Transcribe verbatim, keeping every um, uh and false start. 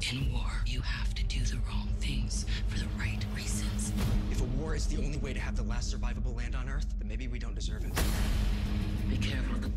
In war, you have to do the wrong things for the right reasons. If a war is the only way to have the last survivable land on Earth, then maybe we don't deserve it. Be careful of the